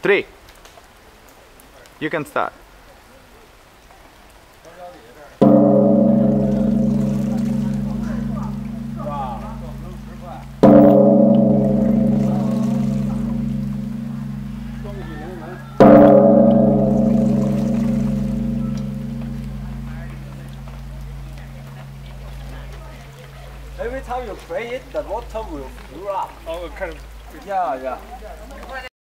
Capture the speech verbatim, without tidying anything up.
Three. You can start. Every time you play it, the water will fill up. Oh, kind of. Yeah, yeah.